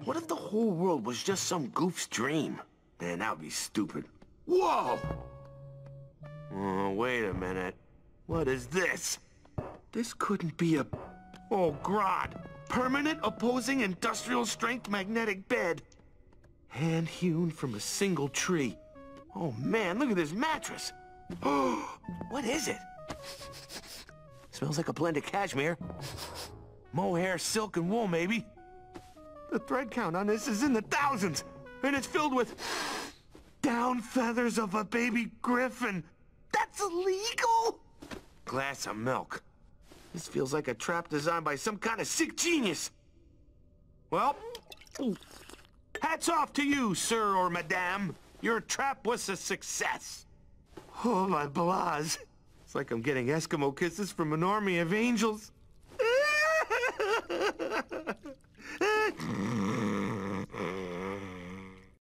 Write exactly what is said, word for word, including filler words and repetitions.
What if the whole world was just some goof's dream? Man, that would be stupid. Whoa! Oh, wait a minute. What is this? This couldn't be a... Oh, Grodd! Permanent opposing industrial strength magnetic bed. Hand-hewn from a single tree. Oh, man, look at this mattress. Oh, what is it? Smells like a blend of cashmere. Mohair, silk, and wool, maybe. The thread count on this is in the thousands, and it's filled with down feathers of a baby griffin. That's illegal? Glass of milk. This feels like a trap designed by some kind of sick genius. Well, hats off to you, sir or madame. Your trap was a success. Oh, my blahs. It's like I'm getting Eskimo kisses from an army of angels.